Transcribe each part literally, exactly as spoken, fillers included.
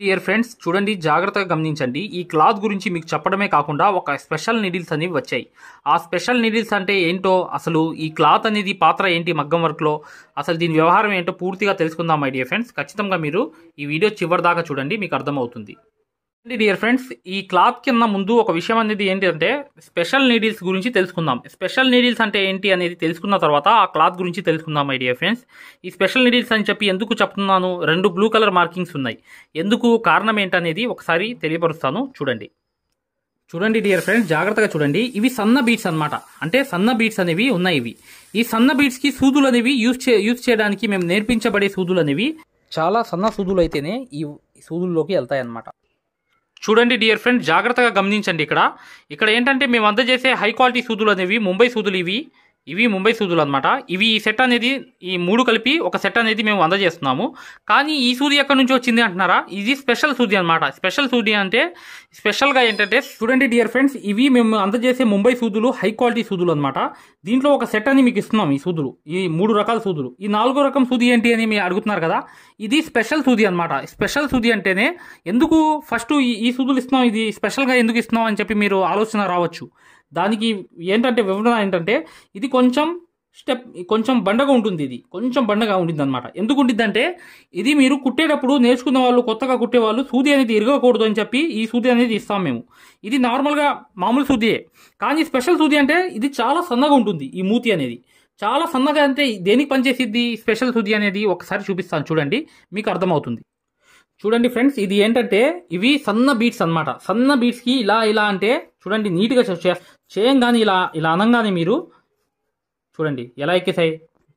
Dear friends చూడండి, జాగ్రత్తగా గమనించండి. ఈ క్లాత్ గురించి మీకు చెప్పడమే కాకుండా ఒక స్పెషల్ నీడిల్స్ అనేవి వచ్చాయి. ఆ స్పెషల్ నీడిల్స్ అంటే ఏంటో, అసలు ఈ క్లాత్ అనేది పాత్ర ఏంటి మగ్గం వర్క్లో, అసలు దీని వ్యవహారం ఏంటో పూర్తిగా తెలుసుకుందాం మై డియర్ ఫ్రెండ్స్. ఖచ్చితంగా మీరు ఈ వీడియో చివరి దాకా చూడండి, మీకు అర్థమవుతుంది. డియర్ ఫ్రెండ్స్, ఈ క్లాత్ కింద ముందు ఒక విషయం అనేది ఏంటంటే స్పెషల్ నీడిల్స్ గురించి తెలుసుకుందాం. స్పెషల్ నీడిల్స్ అంటే ఏంటి అనేది తెలుసుకున్న తర్వాత ఆ క్లాత్ గురించి తెలుసుకుందాం మై డియర్ ఫ్రెండ్స్. ఈ స్పెషల్ నీడిల్స్ అని చెప్పి ఎందుకు చెప్తున్నాను, రెండు బ్లూ కలర్ మార్కింగ్స్ ఉన్నాయి. ఎందుకు, కారణం ఏంటనేది ఒకసారి తెలియపరుస్తాను. చూడండి చూడండి డియర్ ఫ్రెండ్స్, జాగ్రత్తగా చూడండి. ఇవి సన్న బీట్స్ అనమాట. అంటే సన్న బీట్స్ అనేవి ఉన్నాయి. ఇవి ఈ సన్న బీట్స్కి సూదులు అనేవి యూజ్ చే యూజ్ చేయడానికి మేము నేర్పించబడే సూదులు అనేవి చాలా సన్న సూదులు అయితేనే ఈ సూదుల్లోకి వెళ్తాయి అన్నమాట. చూడండి డియర్ ఫ్రెండ్, జాగ్రత్తగా గమనించండి. ఇక్కడ ఇక్కడ ఏంటంటే మేము అందజేసే హై క్వాలిటీ సూదులు అనేవి ముంబై సూదులు. ఇవి ఇవి ముంబై సూదులు అనమాట. ఇవి ఈ సెట్ అనేది, ఈ మూడు కలిపి ఒక సెట్ అనేది మేము అందజేస్తున్నాము. కానీ ఈ సూది ఎక్కడి నుంచి వచ్చింది అంటున్నారా? ఇది స్పెషల్ సూది అనమాట. స్పెషల్ సూది అంటే స్పెషల్గా ఏంటంటే చూడండి డియర్ ఫ్రెండ్స్, ఇవి మేము అందజేసే ముంబై సూదులు హై క్వాలిటీ సూదులు అనమాట. దీంట్లో ఒక సెట్ అని మీకు ఇస్తున్నాం. ఈ సూదులు, ఈ మూడు రకాల సూదులు. ఈ నాలుగో రకం సూది ఏంటి అని మీరు అడుగుతున్నారు కదా, ఇది స్పెషల్ సూది అనమాట. స్పెషల్ సూది అంటేనే ఎందుకు ఫస్ట్ ఈ సూదులు ఇస్తున్నాం, ఇది స్పెషల్గా ఎందుకు ఇస్తున్నాం అని చెప్పి మీరు ఆలోచన రావచ్చు. దానికి ఏంటంటే వివరణ ఏంటంటే, ఇది కొంచెం స్టెప్ కొంచెం బండగా ఉంటుంది. ఇది కొంచెం బండగా ఉంటుంది అనమాట. ఎందుకు ఉంటుంది అంటే, ఇది మీరు కుట్టేటప్పుడు నేర్చుకున్న వాళ్ళు, కొత్తగా కుట్టేవాళ్ళు సూది అనేది ఇరగకూడదు అని చెప్పి ఈ సూది అనేది ఇస్తాం మేము. ఇది నార్మల్గా మామూలు సూదియే, కానీ స్పెషల్ సూది అంటే ఇది చాలా సన్నగా ఉంటుంది. ఈ మూతి అనేది చాలా సన్నగా. అంటే దేనికి పనిచేసిద్ది స్పెషల్ సూది అనేది ఒకసారి చూపిస్తాను, చూడండి, మీకు అర్థమవుతుంది. చూడండి ఫ్రెండ్స్, ఇది ఏంటంటే ఇవి సన్న బీట్స్ అనమాట. సన్న బీట్స్కి ఇలా ఇలా అంటే చూడండి, నీట్గా చేయంగానే ఇలా ఇలా అనంగానే మీరు చూడండి ఎలా ఎక్కేసాయి,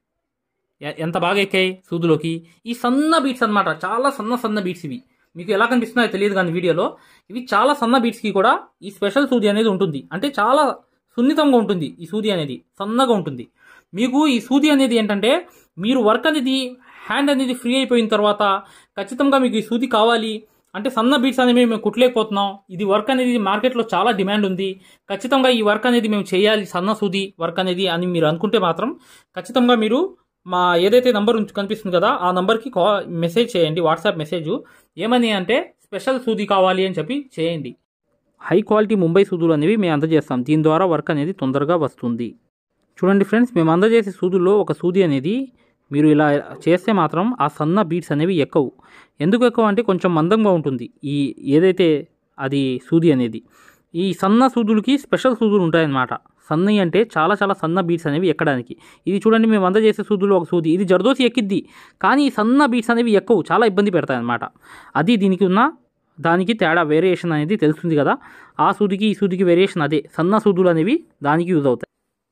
ఎంత బాగా ఎక్కాయి సూదులోకి. ఈ సన్న బీట్స్ అనమాట, చాలా సన్న సన్న బీట్స్. ఇవి మీకు ఎలా కనిపిస్తున్నాయో తెలియదు కానీ వీడియోలో ఇవి చాలా సన్న బీట్స్కి కూడా ఈ స్పెషల్ సూది అనేది ఉంటుంది. అంటే చాలా సున్నితంగా ఉంటుంది ఈ సూది అనేది, సన్నగా ఉంటుంది. మీకు ఈ సూది అనేది ఏంటంటే, మీరు వర్క్ అనేది హ్యాండ్ అనేది ఫ్రీ అయిపోయిన తర్వాత ఖచ్చితంగా మీకు ఈ సూది కావాలి అంటే, సన్న బీట్స్ అనేవి మేము కుట్టలేకపోతున్నాం, ఇది వర్క్ అనేది మార్కెట్లో చాలా డిమాండ్ ఉంది, ఖచ్చితంగా ఈ వర్క్ అనేది మేము చేయాలి, సన్న సూది వర్క్ అనేది అని మీరు అనుకుంటే మాత్రం ఖచ్చితంగా మీరు మా ఏదైతే నంబర్ కనిపిస్తుంది కదా ఆ నంబర్కి కా మెసేజ్ చేయండి, వాట్సాప్ మెసేజ్. ఏమని అంటే స్పెషల్ సూది కావాలి అని చెప్పి చేయండి. హై క్వాలిటీ ముంబై సూదులు అనేవి మేము అందజేస్తాం. దీని ద్వారా వర్క్ అనేది తొందరగా వస్తుంది. చూడండి ఫ్రెండ్స్, మేము అందజేసే సూదుల్లో ఒక సూది అనేది మీరు ఇలా చేస్తే మాత్రం ఆ సన్న బీట్స్ అనేవి ఎక్కవు. ఎందుకు ఎక్కువ అంటే కొంచెం మందంగా ఉంటుంది ఈ ఏదైతే అది సూది అనేది. ఈ సన్న సూదులకి స్పెషల్ సూదులు ఉంటాయన్నమాట. సన్నవి అంటే చాలా చాలా సన్న బీట్స్ అనేవి ఎక్కడానికి. ఇది చూడండి, మేము అందజేసే సూదులు ఒక సూది, ఇది జర్దోసి ఎక్కిద్ది, కానీ ఈ సన్న బీట్స్ అనేవి ఎక్కవు, చాలా ఇబ్బంది పెడతాయి అన్నమాట. అది దీనికి ఉన్న దానికి తేడా, వేరియేషన్ అనేది తెలుస్తుంది కదా. ఆ సూదికి ఈ సూదికి వేరియేషన్ అదే, సన్న సూదులు అనేవి దానికి యూజ్ అవుతాయి.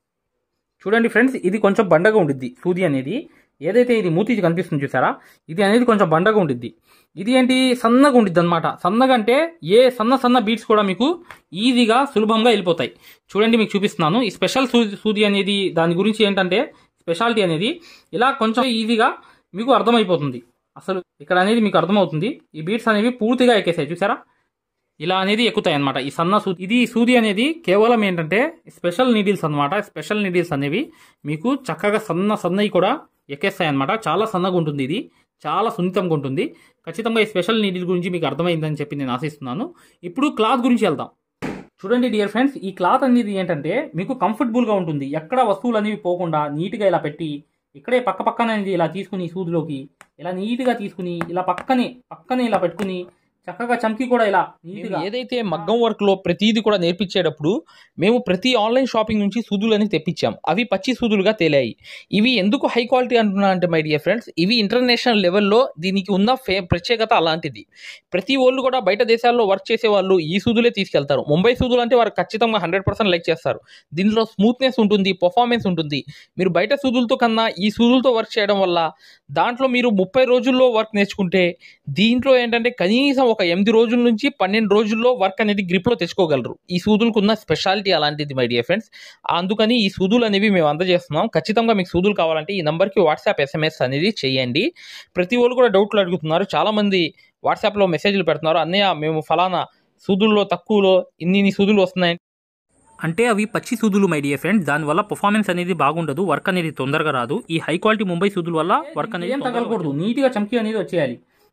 చూడండి ఫ్రెండ్స్, ఇది కొంచెం బండగా ఉండిద్ది సూది అనేది. ఏదైతే ఇది మూతి కనిపిస్తుంది చూసారా, ఇది అనేది కొంచెం బండగా ఉండిద్ది. ఇది ఏంటి, సన్నగా ఉండిద్ది అనమాట. సన్నగా అంటే ఏ సన్న సన్న బీట్స్ కూడా మీకు ఈజీగా సులభంగా వెళ్ళిపోతాయి. చూడండి, మీకు చూపిస్తున్నాను. ఈ స్పెషల్ సూది సూది అనేది దాని గురించి ఏంటంటే స్పెషాలిటీ అనేది ఇలా కొంచెం ఈజీగా మీకు అర్థమైపోతుంది. అసలు ఇక్కడ అనేది మీకు అర్థమవుతుంది. ఈ బీట్స్ అనేవి పూర్తిగా ఎక్కేసాయి చూసారా, ఇలా అనేది ఎక్కుతాయి అనమాట ఈ సన్న సూది. ఇది సూది అనేది కేవలం ఏంటంటే స్పెషల్ నీడిల్స్ అనమాట. స్పెషల్ నీడిల్స్ అనేవి మీకు చక్కగా సన్న సన్నవి కూడా ఎక్కేస్తాయి అనమాట. చాలా సన్నగా ఉంటుంది, ఇది చాలా సున్నితంగా ఉంటుంది. ఖచ్చితంగా ఈ స్పెషల్ నీడిల్ గురించి మీకు అర్థమైందని చెప్పి నేను ఆశిస్తున్నాను. ఇప్పుడు క్లాత్ గురించి వెళ్దాం. చూడండి డియర్ ఫ్రెండ్స్, ఈ క్లాత్ అనేది ఏంటంటే మీకు కంఫర్టబుల్గా ఉంటుంది. ఎక్కడ వస్తువులు అనేవి పోకుండా నీట్గా ఇలా పెట్టి ఇక్కడే పక్క పక్కన అనేది ఇలా తీసుకుని సూదిలోకి ఇలా నీట్గా తీసుకుని ఇలా పక్కనే పక్కనే ఇలా పెట్టుకుని చక్కగా చమ్కి కూడా ఇలా నీట్గా. ఏదైతే మగ్గం వర్క్లో ప్రతిదీ కూడా నేర్పించేటప్పుడు మేము ప్రతి ఆన్లైన్ షాపింగ్ నుంచి సూదులని తెప్పించాం. అవి పచ్చి సూదులుగా తేలాయి. ఇవి ఎందుకు హై క్వాలిటీ అంటున్నా అంటే మై డియర్ ఫ్రెండ్స్, ఇవి ఇంటర్నేషనల్ లెవెల్లో దీనికి ఉన్న ఫే ప్రత్యేకత అలాంటిది. ప్రతి వాళ్ళు కూడా బయట దేశాల్లో వర్క్ చేసే వాళ్ళు ఈ సూదులే తీసుకెళ్తారు. ముంబై సూదులు అంటే వారు ఖచ్చితంగా హండ్రెడ్ పర్సెంట్ లైక్ చేస్తారు. దీనిలో స్మూత్నెస్ ఉంటుంది, పర్ఫార్మెన్స్ ఉంటుంది. మీరు బయట సూదులతో కన్నా ఈ సూదులతో వర్క్ చేయడం వల్ల దాంట్లో మీరు ముప్పై రోజుల్లో వర్క్ నేర్చుకుంటే దీంట్లో ఏంటంటే కనీసం ఒక ఎనిమిది రోజుల నుంచి పన్నెండు రోజుల్లో వర్క్ అనేది గ్రిప్లో తెచ్చుకోగలరు. ఈ సూదులకు ఉన్న స్పెషాలిటీ అలాంటిది మై డియర్ ఫ్రెండ్స్. అందుకని ఈ సూదులు అనేవి మేము అందజేస్తున్నాం. ఖచ్చితంగా మీకు సూదులు కావాలంటే ఈ నెంబర్కి వాట్సాప్ ఎస్ఎంఎస్ అనేది చేయండి. ప్రతి వాళ్ళు కూడా డౌట్లు అడుగుతున్నారు, చాలామంది వాట్సాప్లో మెసేజ్లు పెడుతున్నారు, అన్నయ్య మేము ఫలానా సూదుల్లో తక్కువలో ఇన్ని సూదులు వస్తున్నాయి అంటే అవి పచ్చి సూదులు మై డియర్ ఫ్రెండ్స్. దానివల్ల పర్ఫార్మెన్స్ అనేది బాగుండదు, వర్క్ అనేది తొందరగా రాదు. ఈ హై క్వాలిటీ ముంబై సూదుల వల్ల వర్క్ అనేది తగలకూడదు, నీట్గా చమ్కీ అనేది వచ్చేయాలి.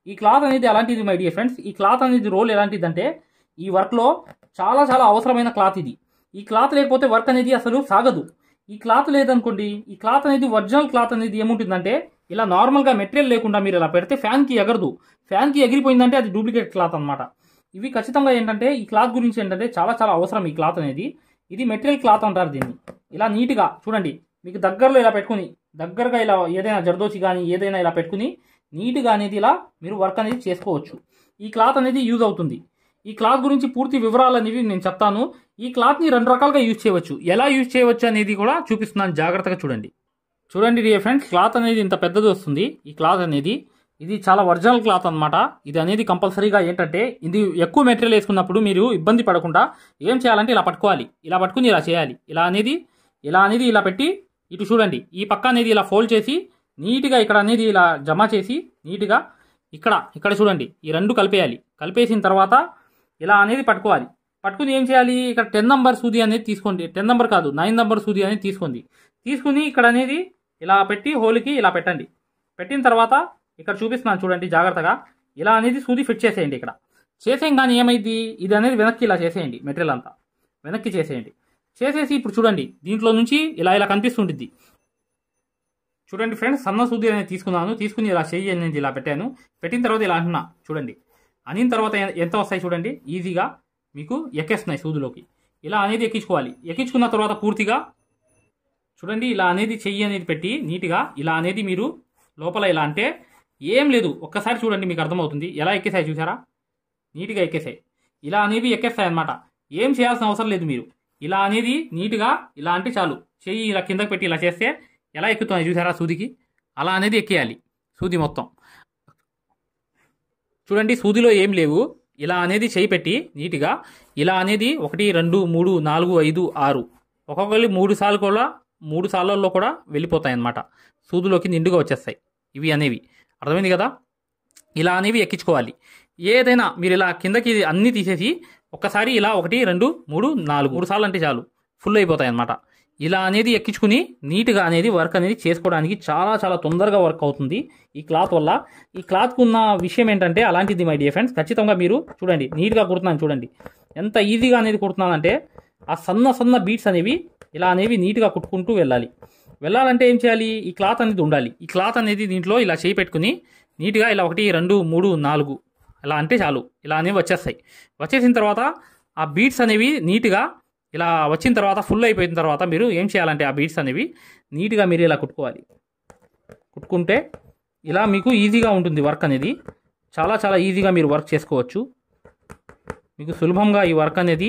ఈ క్లాత్ అనేది అలాంటిది మై డియర్ ఫ్రెండ్స్. ఈ క్లాత్ అనేది రోల్ ఎలాంటిదంటే ఈ వర్క్లో చాలా చాలా అవసరమైన క్లాత్ ఇది. ఈ క్లాత్ లేకపోతే వర్క్ అనేది అసలు సాగదు. ఈ క్లాత్ లేదనుకోండి, ఈ క్లాత్ అనేది ఒరిజినల్ క్లాత్ అనేది ఏముంటుందంటే ఇలా నార్మల్గా మెటీరియల్ లేకుండా మీరు ఇలా పెడితే ఫ్యాన్కి ఎగరదు. ఫ్యాన్కి ఎగిరిపోయిందంటే అది డూప్లికేట్ క్లాత్ అనమాట. ఇవి ఖచ్చితంగా ఏంటంటే ఈ క్లాత్ గురించి ఏంటంటే చాలా చాలా అవసరం ఈ క్లాత్ అనేది. ఇది మెటీరియల్ క్లాత్ అంటారు దీన్ని. ఇలా నీట్గా చూడండి, మీకు దగ్గరలో ఇలా పెట్టుకుని దగ్గరగా ఇలా ఏదైనా జర్దోచి కానీ ఏదైనా ఇలా పెట్టుకుని నీట్గా అనేది ఇలా మీరు వర్క్ అనేది చేసుకోవచ్చు. ఈ క్లాత్ అనేది యూజ్ అవుతుంది. ఈ క్లాత్ గురించి పూర్తి వివరాలు అనేవి నేను చెప్తాను. ఈ క్లాత్ని రెండు రకాలుగా యూజ్ చేయవచ్చు. ఎలా యూజ్ చేయవచ్చు అనేది కూడా చూపిస్తున్నాను, జాగ్రత్తగా చూడండి. చూడండి డియర్ ఫ్రెండ్స్, క్లాత్ అనేది ఇంత పెద్దది వస్తుంది. ఈ క్లాత్ అనేది ఇది చాలా ఒరిజినల్ క్లాత్ అనమాట. ఇది అనేది కంపల్సరీగా ఏంటంటే ఇది ఎక్కువ మెటీరియల్ వేసుకున్నప్పుడు మీరు ఇబ్బంది పడకుండా ఏం చేయాలంటే ఇలా పట్టుకోవాలి. ఇలా పట్టుకుని ఇలా చేయాలి. ఇలా అనేది ఇలా అనేది ఇలా పెట్టి ఇటు చూడండి, ఈ పక్క అనేది ఇలా ఫోల్డ్ చేసి నీట్గా ఇక్కడ అనేది ఇలా జమ చేసి నీట్గా ఇక్కడ ఇక్కడ చూడండి ఈ రెండు కలిపేయాలి. కలిపేసిన తర్వాత ఇలా అనేది పట్టుకోవాలి. పట్టుకుని ఏం చేయాలి, ఇక్కడ టెన్ నెంబర్ సూది అనేది తీసుకోండి. టెన్ నెంబర్ కాదు నైన్ నెంబర్ సూది అనేది తీసుకోండి. తీసుకుని ఇక్కడ అనేది ఇలా పెట్టి హోల్కి ఇలా పెట్టండి. పెట్టిన తర్వాత ఇక్కడ చూపిస్తున్నాను చూడండి జాగ్రత్తగా. ఇలా అనేది సూది ఫిట్ చేసేయండి. ఇక్కడ చేసేయం కానీ ఏమైంది, ఇది అనేది వెనక్కి ఇలా చేసేయండి. మెటీరియల్ అంతా వెనక్కి చేసేయండి. చేసేసి ఇప్పుడు చూడండి దీంట్లో నుంచి ఇలా ఇలా కనిపిస్తుంటుంది. చూడండి ఫ్రెండ్స్, సన్న సూది అనేది తీసుకున్నాను. తీసుకుని ఇలా చెయ్యి అనేది ఇలా పెట్టాను. పెట్టిన తర్వాత ఇలా అంటున్నా చూడండి. అనిన తర్వాత ఎంత వస్తాయి చూడండి, ఈజీగా మీకు ఎక్కేస్తున్నాయి సూదులోకి. ఇలా అనేది ఎక్కించుకోవాలి. ఎక్కించుకున్న తర్వాత పూర్తిగా చూడండి ఇలా అనేది చెయ్యి అనేది పెట్టి నీట్గా ఇలా అనేది మీరు లోపల ఇలా అంటే ఏం లేదు, ఒక్కసారి చూడండి మీకు అర్థమవుతుంది. ఎలా ఎక్కేసాయి చూసారా, నీట్గా ఎక్కేసాయి. ఇలా అనేవి ఎక్కేస్తాయి అన్నమాట. ఏం చేయాల్సిన అవసరం లేదు. మీరు ఇలా అనేది నీట్గా ఇలా అంటే చాలు. చెయ్యి ఇలా కిందకి పెట్టి ఇలా చేస్తే ఎలా ఎక్కుతున్నాయి చూసారా సూదికి, అలా అనేది ఎక్కేయాలి సూది మొత్తం. చూడండి సూదిలో ఏం లేవు. ఇలా అనేది చేయి పెట్టి నీట్గా ఇలా అనేది ఒకటి రెండు మూడు నాలుగు ఐదు ఆరు ఒక్కొక్కరి మూడు సార్లు కూడా మూడు సార్లలో కూడా వెళ్ళిపోతాయి అన్నమాట. సూదులోకి నిండుగా వచ్చేస్తాయి ఇవి అనేవి. అర్థమైంది కదా. ఇలా అనేవి ఎక్కించుకోవాలి. ఏదైనా మీరు ఇలా కిందకి అన్నీ తీసేసి ఒక్కసారి ఇలా ఒకటి రెండు మూడు నాలుగు మూడు సార్లు అంటే చాలు ఫుల్ అయిపోతాయి అన్నమాట. ఇలా అనేది ఎక్కించుకుని నీట్గా అనేది వర్క్ అనేది చేసుకోవడానికి చాలా చాలా తొందరగా వర్క్ అవుతుంది ఈ క్లాత్ వల్ల. ఈ క్లాత్కు ఉన్న విషయం ఏంటంటే అలాంటిది మై డియర్ ఫ్రెండ్స్. ఖచ్చితంగా మీరు చూడండి నీట్గా కుడుతున్నాను చూడండి ఎంత ఈజీగా అనేది కుడుతున్నానంటే ఆ సన్న సన్న బీట్స్ అనేవి ఇలా అనేవి నీట్గా కుట్టుకుంటూ వెళ్ళాలి. వెళ్ళాలంటే ఏం చేయాలి, ఈ క్లాత్ అనేది ఉండాలి. ఈ క్లాత్ అనేది దీంట్లో ఇలా చేయి పెట్టుకుని నీట్గా ఇలా ఒకటి రెండు మూడు నాలుగు ఇలా అంటే చాలు ఇలా అనేవి వచ్చేస్తాయి. వచ్చేసిన తర్వాత ఆ బీట్స్ అనేవి నీట్గా ఇలా వచ్చిన తర్వాత ఫుల్ అయిపోయిన తర్వాత మీరు ఏం చేయాలంటే ఆ బీట్స్ అనేవి నీట్గా మీరు ఇలా కుట్టుకోవాలి. కుట్టుకుంటే ఇలా మీకు ఈజీగా ఉంటుంది వర్క్ అనేది. చాలా చాలా ఈజీగా మీరు వర్క్ చేసుకోవచ్చు. మీకు సులభంగా ఈ వర్క్ అనేది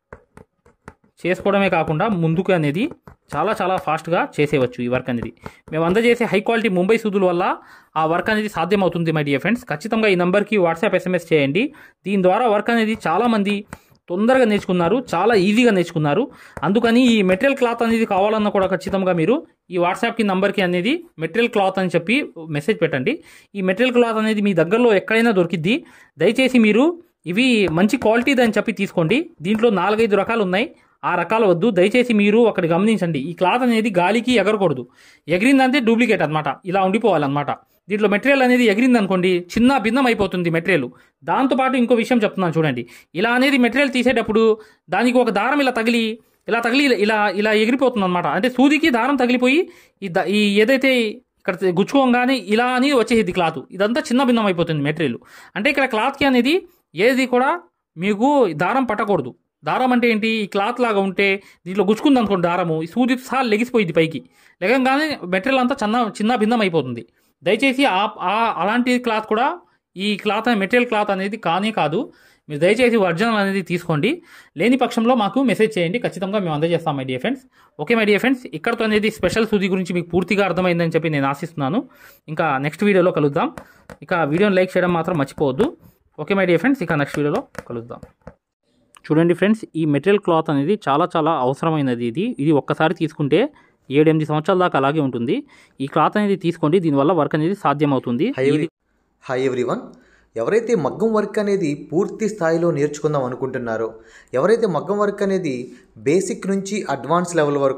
చేసుకోవడమే కాకుండా ముందుకు అనేది చాలా చాలా ఫాస్ట్గా చేసేవచ్చు ఈ వర్క్ అనేది. మేము అందజేసే హై క్వాలిటీ ముంబై సూదుల వల్ల ఆ వర్క్ అనేది సాధ్యమవుతుంది మై డియర్ ఫ్రెండ్స్. ఖచ్చితంగా ఈ నెంబర్కి వాట్సాప్ ఎస్ఎంఎస్ చేయండి. దీని ద్వారా వర్క్ అనేది చాలామంది తొందరగా నేర్చుకున్నారు, చాలా ఈజీగా నేర్చుకున్నారు. అందుకని ఈ మెటీరియల్ క్లాత్ అనేది కావాలన్నా కూడా ఖచ్చితంగా మీరు ఈ వాట్సాప్కి నంబర్కి అనేది మెటీరియల్ క్లాత్ అని చెప్పి మెసేజ్ పెట్టండి. ఈ మెటీరియల్ క్లాత్ అనేది మీ దగ్గరలో ఎక్కడైనా దొరికిద్ది. దయచేసి మీరు ఇవి మంచి క్వాలిటీది అని చెప్పి తీసుకోండి. దీంట్లో నాలుగైదు రకాలు ఉన్నాయి, ఆ రకాలు వద్దు. దయచేసి మీరు ఒకటి గమనించండి, ఈ క్లాత్ అనేది గాలికి ఎగరకూడదు. ఎగిరిందంటే డూప్లికేట్ అనమాట, ఇలా ఉండిపోవాలన్నమాట. దీంట్లో మెటీరియల్ అనేది ఎగిరింది అనుకోండి చిన్న భిన్నం అయిపోతుంది మెటీరియల్. దాంతోపాటు ఇంకో విషయం చెప్తున్నాను చూడండి. ఇలా అనేది మెటీరియల్ తీసేటప్పుడు దానికి ఒక దారం ఇలా తగిలి ఇలా తగిలి ఇలా ఇలా ఎగిరిపోతుంది అనమాట. అంటే సూదికి దారం తగిలిపోయి ఈ ఈ ఏదైతే ఇక్కడ గుచ్చుకోగానే ఇలా అని వచ్చేది క్లాత్. ఇదంతా చిన్న భిన్నం అయిపోతుంది మెటీరియల్. అంటే ఇక్కడ క్లాత్కి అనేది ఏది కూడా మీకు దారం పట్టకూడదు. దారం అంటే ఏంటి, ఈ క్లాత్ లాగా ఉంటే దీంట్లో గుచ్చుకుంది అనుకోండి దారము, ఈ సూది సహా లెగిసిపోయింది పైకి. లెగంగానే మెటీరియల్ అంతా చిన్న చిన్న భిన్నం అయిపోతుంది. దయచేసి ఆ అలాంటి క్లాత్ కూడా ఈ క్లాత్ మెటీరియల్ క్లాత్ అనేది కానీ కాదు. మీరు దయచేసి ఒరిజినల్ అనేది తీసుకోండి. లేని పక్షంలో మాకు మెసేజ్ చేయండి, ఖచ్చితంగా మేము అందజేస్తాం my dear friends. Okay my dear friends, ఇక్కడతో అనేది స్పెషల్ సూది గురించి మీకు పూర్తిగా అర్థమైందని చెప్పి నేను ఆశిస్తున్నాను. ఇంకా నెక్స్ట్ వీడియోలో కలుద్దాం. ఇక వీడియోని లైక్ చేయడం మాత్రం మర్చిపోవద్దు. ఓకే మై డియర్ ఫ్రెండ్స్, ఇక నెక్స్ట్ వీడియోలో కలుద్దాం. చూడండి ఫ్రెండ్స్, ఈ మెటీరియల్ క్లాత్ అనేది చాలా చాలా అవసరమైనది. ఇది ఇది ఒక్కసారి తీసుకుంటే ఏడెనిమిది సంవత్సరాల దాకా అలాగే ఉంటుంది. ఈ క్లాత్ అనేది తీసుకోండి, దీనివల్ల వర్క్ అనేది సాధ్యమవుతుంది. హాయ్ ఎవ్రీవన్, ఎవరైతే మగ్గం వర్క్ అనేది పూర్తి స్థాయిలో నేర్చుకుందాం అనుకుంటున్నారో, ఎవరైతే మగ్గం వర్క్ అనేది బేసిక్ నుంచి అడ్వాన్స్ లెవెల్ వరకు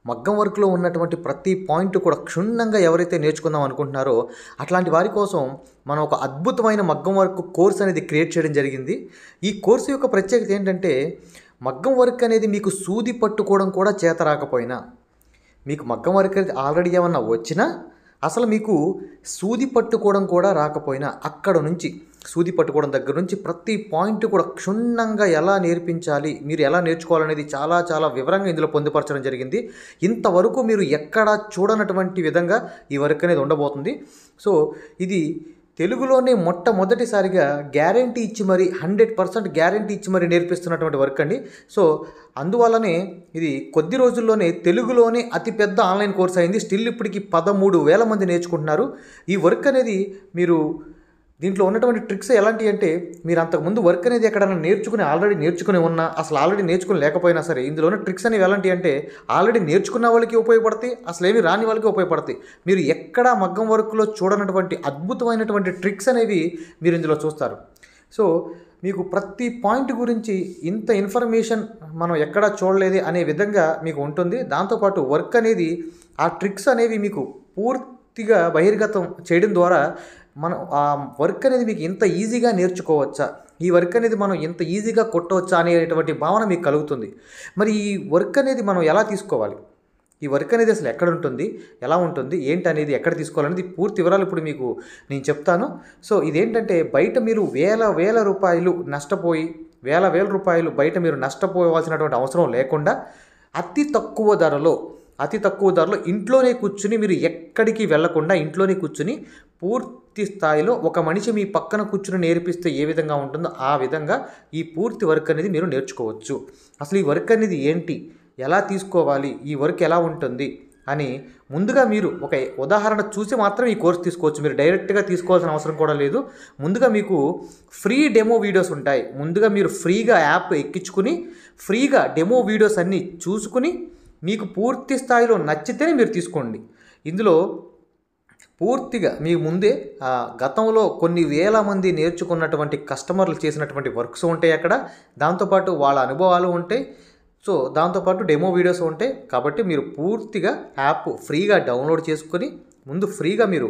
మగ్గం వర్క్లో ఉన్నటువంటి ప్రతి పాయింట్ కూడా క్షుణ్ణంగా ఎవరైతే నేర్చుకుందాం అనుకుంటున్నారో అట్లాంటి వారి కోసం మనం ఒక అద్భుతమైన మగ్గం వర్క్ కోర్స్ అనేది క్రియేట్ చేయడం జరిగింది. ఈ కోర్సు యొక్క ప్రత్యేకత ఏంటంటే మగ్గం వర్క్ అనేది మీకు సూది పట్టుకోవడం కూడా చేత రాకపోయినా, మీకు మగ్గం వర్క్ అనేది ఆల్రెడీ ఏమన్నా వచ్చినా, అసలు మీకు సూది పట్టుకోవడం కూడా రాకపోయినా అక్కడ నుంచి సూది పట్టుకోవడం దగ్గర నుంచి ప్రతి పాయింట్ కూడా క్షుణ్ణంగా ఎలా నేర్పించాలి, మీరు ఎలా నేర్చుకోవాలనేది చాలా చాలా వివరంగా ఇందులో పొందుపరచడం జరిగింది. ఇంతవరకు మీరు ఎక్కడా చూడనటువంటి విధంగా ఈ వర్క్ అనేది ఉండబోతుంది. సో ఇది తెలుగులోనే మొట్టమొదటిసారిగా గ్యారంటీ ఇచ్చి మరి హండ్రెడ్ పర్సెంట్ గ్యారంటీ ఇచ్చి మరి నేర్పిస్తున్నటువంటి వర్క్ అండి. సో అందువల్లనే ఇది కొద్ది రోజుల్లోనే తెలుగులోనే అతిపెద్ద ఆన్లైన్ కోర్స్ అయింది. స్టిల్ ఇప్పటికి పదమూడు వేల మంది నేర్చుకుంటున్నారు. ఈ వర్క్ అనేది మీరు దీంట్లో ఉన్నటువంటి ట్రిక్స్ ఎలాంటివి అంటే, మీరు అంతకుముందు వర్క్ అనేది ఎక్కడైనా నేర్చుకుని ఆల్రెడీ నేర్చుకుని ఉన్నా, అసలు ఆల్రెడీ నేర్చుకుని లేకపోయినా సరే, ఇందులో ఉన్న ట్రిక్స్ అనేవి ఎలాంటివి అంటే ఆల్రెడీ నేర్చుకున్న వాళ్ళకి ఉపయోగపడతాయి, అసలు ఏమి రాని వాళ్ళకి ఉపయోగపడతాయి. మీరు ఎక్కడా మగ్గం వర్క్లో చూడనటువంటి అద్భుతమైనటువంటి ట్రిక్స్ అనేవి మీరు ఇందులో చూస్తారు. సో మీకు ప్రతి పాయింట్ గురించి ఇంత ఇన్ఫర్మేషన్ మనం ఎక్కడా చూడలేదే అనే విధంగా మీకు ఉంటుంది. దాంతోపాటు వర్క్ అనేది ఆ ట్రిక్స్ అనేవి మీకు పూర్తిగా బహిర్గతం చేయడం ద్వారా మనం ఆ వర్క్ అనేది మీకు ఇంత ఈజీగా నేర్చుకోవచ్చా, ఈ వర్క్ అనేది మనం ఇంత ఈజీగా కొట్టవచ్చా అనేటువంటి భావన మీకు కలుగుతుంది. మరి ఈ వర్క్ అనేది మనం ఎలా తీసుకోవాలి, ఈ వర్క్ అనేది అసలు ఎక్కడ ఉంటుంది, ఎలా ఉంటుంది, ఏంటి అనేది ఎక్కడ తీసుకోవాలనేది పూర్తి వివరాలు ఇప్పుడు మీకు నేను చెప్తాను. సో ఇదేంటంటే బయట మీరు వేల వేల రూపాయలు నష్టపోయి వేల వేల రూపాయలు బయట మీరు నష్టపోవాల్సినటువంటి అవసరం లేకుండా అతి తక్కువ ధరలో అతి తక్కువ ధరలో ఇంట్లోనే కూర్చుని, మీరు ఎక్కడికి వెళ్లకుండా ఇంట్లోనే కూర్చుని పూర్తి స్థాయిలో ఒక మనిషి మీ పక్కన కూర్చుని నేర్పిస్తే ఏ విధంగా ఉంటుందో ఆ విధంగా ఈ పూర్తి వర్క్ అనేది మీరు నేర్చుకోవచ్చు. అసలు ఈ వర్క్ అనేది ఏంటి, ఎలా తీసుకోవాలి, ఈ వర్క్ ఎలా ఉంటుంది అని ముందుగా మీరు ఒక ఉదాహరణ చూసి మాత్రం ఈ కోర్స్ తీసుకోవచ్చు. మీరు డైరెక్ట్గా తీసుకోవాల్సిన అవసరం కూడా లేదు. ముందుగా మీకు ఫ్రీ డెమో వీడియోస్ ఉంటాయి. ముందుగా మీరు ఫ్రీగా యాప్ ఎక్కించుకుని ఫ్రీగా డెమో వీడియోస్ అన్నీ చూసుకుని మీకు పూర్తి స్థాయిలో నచ్చితేనే మీరు తీసుకోండి. ఇందులో పూర్తిగా మీకు ముందే గతంలో కొన్ని వేల మంది నేర్చుకున్నటువంటి కస్టమర్లు చేసినటువంటి వర్క్స్ ఉంటాయి అక్కడ. దాంతోపాటు వాళ్ళ అనుభవాలు ఉంటాయి. సో దాంతోపాటు డెమో వీడియోస్ ఉంటాయి. కాబట్టి మీరు పూర్తిగా యాప్ ఫ్రీగా డౌన్లోడ్ చేసుకొని ముందు ఫ్రీగా మీరు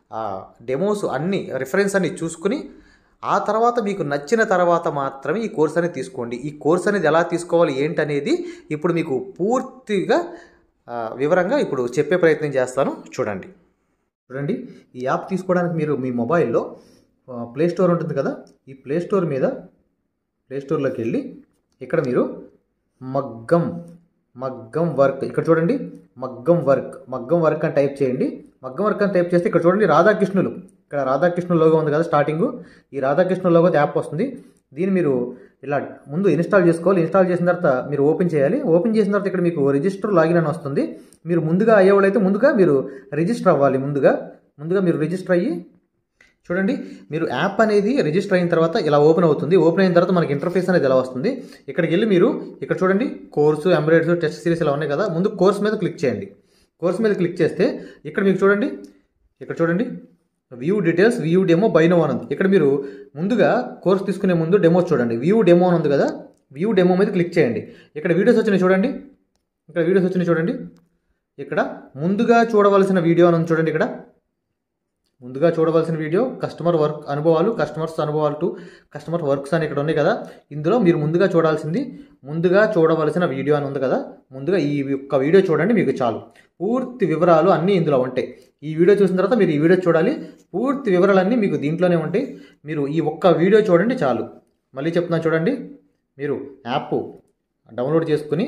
డెమోస్ అన్నీ రిఫరెన్స్ అన్నీ చూసుకుని ఆ తర్వాత మీకు నచ్చిన తర్వాత మాత్రమే ఈ కోర్స్ అనేది తీసుకోండి. ఈ కోర్స్ అనేది ఎలా తీసుకోవాలి ఏంటనేది ఇప్పుడు మీకు పూర్తిగా వివరంగా ఇప్పుడు చెప్పే ప్రయత్నం చేస్తాను. చూడండి చూడండి ఈ యాప్ తీసుకోవడానికి మీరు మీ మొబైల్లో ప్లే స్టోర్ ఉంటుంది కదా, ఈ ప్లే స్టోర్ మీద ప్లే స్టోర్లోకి వెళ్ళి ఇక్కడ మీరు మగ్గం మగ్గం వర్క్ ఇక్కడ చూడండి, మగ్గం వర్క్ మగ్గం వర్క్ అని టైప్ చేయండి. మగ్గం వర్క్ అని టైప్ చేస్తే ఇక్కడ చూడండి రాధాకృష్ణులు, ఇక్కడ రాధాకృష్ణ లోగో ఉంది కదా స్టార్టింగ్, ఈ రాధాకృష్ణ లోగో యాప్ వస్తుంది. దీన్ని మీరు ఇలా ముందు ఇన్స్టాల్ చేసుకోవాలి. ఇన్స్టాల్ చేసిన తర్వాత మీరు ఓపెన్ చేయాలి. ఓపెన్ చేసిన తర్వాత ఇక్కడ మీకు రిజిస్టర్ లాగిన్ అని వస్తుంది. మీరు ముందుగా అయ్యేవాళ్ళైతే ముందుగా మీరు రిజిస్టర్ అవ్వాలి. ముందుగా ముందుగా మీరు రిజిస్టర్ అయ్యి చూడండి, మీరు యాప్ అనేది రిజిస్టర్ అయిన తర్వాత ఇలా ఓపెన్ అవుతుంది. ఓపెన్ అయిన తర్వాత మనకి ఇంటర్ఫేస్ అనేది ఇలా వస్తుంది. ఇక్కడికి వెళ్ళి మీరు ఇక్కడ చూడండి కోర్సు, ఎంబ్రాయిడరీ, టెస్ట్ సిరీస్ ఇలా ఉన్నాయి కదా, ముందు కోర్స్ మీద క్లిక్ చేయండి. కోర్స్ మీద క్లిక్ చేస్తే ఇక్కడ మీకు చూడండి, ఇక్కడ చూడండి view details, view demo, buy now అని ఉంది. ఇక్కడ మీరు ముందుగా కోర్స్ తీసుకునే ముందు డెమోస్ చూడండి. వ్యూ డెమో అని ఉంది కదా, వ్యూ డెమో మీద క్లిక్ చేయండి. ఇక్కడ వీడియోస్ వచ్చినాయి చూడండి, ఇక్కడ వీడియోస్ వచ్చినాయి చూడండి. ఇక్కడ ముందుగా చూడవలసిన వీడియో అని ఉంది చూడండి. ఇక్కడ ముందుగా చూడవలసిన వీడియో కస్టమర్ వర్క్ అనుభవాలు, కస్టమర్స్ అనుభవాలు టు కస్టమర్ వర్క్స్ అని ఇక్కడ ఉన్నాయి కదా. ఇందులో మీరు ముందుగా చూడాల్సింది ముందుగా చూడవలసిన వీడియో అని ఉంది కదా, ముందుగా ఈ ఒక్క వీడియో చూడండి, మీకు చాలు. పూర్తి వివరాలు అన్నీ ఇందులో ఉంటాయి. ఈ వీడియో చూసిన తర్వాత మీరు ఈ వీడియో చూడాలి. పూర్తి వివరాలన్నీ మీకు దీంట్లోనే ఉంటాయి. మీరు ఈ ఒక్క వీడియో చూడండి చాలు. మళ్ళీ చెప్తున్నాను చూడండి, మీరు యాప్ డౌన్లోడ్ చేసుకుని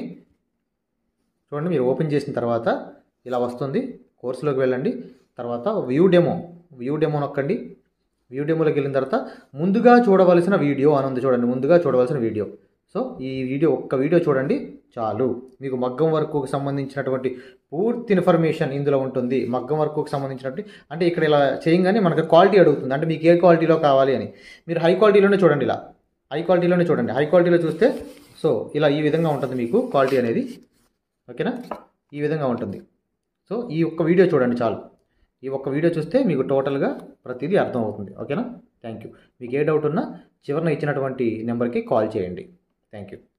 చూడండి, మీరు ఓపెన్ చేసిన తర్వాత ఇలా వస్తుంది. కోర్సులోకి వెళ్ళండి. తర్వాత వ్యూ డెమో వ్యూ డెమో నొక్కండి. వ్యూ డెమోలోకి వెళ్ళిన తర్వాత ముందుగా చూడవలసిన వీడియో అని ఉంది చూడండి, ముందుగా చూడవలసిన వీడియో. సో ఈ వీడియో ఒక్క వీడియో చూడండి చాలు. మీకు మగ్గం వర్క్కి సంబంధించినటువంటి పూర్తి ఇన్ఫర్మేషన్ ఇందులో ఉంటుంది. మగ్గం వర్క్కి సంబంధించినటువంటి అంటే ఇక్కడ ఇలా చేయగానే మనకు క్వాలిటీ అడుగుతుంది, అంటే మీకు ఏ క్వాలిటీలో కావాలి అని. మీరు హై క్వాలిటీలోనే చూడండి, ఇలా హై క్వాలిటీలోనే చూడండి. హై క్వాలిటీలో చూస్తే సో ఇలా ఈ విధంగా ఉంటుంది మీకు క్వాలిటీ అనేది. ఓకేనా, ఈ విధంగా ఉంటుంది. సో ఈ ఒక్క వీడియో చూడండి చాలు. ఈ ఒక్క వీడియో చూస్తే మీకు టోటల్గా ప్రతిదీ అర్థమవుతుంది. ఓకేనా, థ్యాంక్ యూ. మీకు ఏ డౌట్ ఉన్నా చివరిన ఇచ్చినటువంటి నెంబర్కి కాల్ చేయండి. Thank you.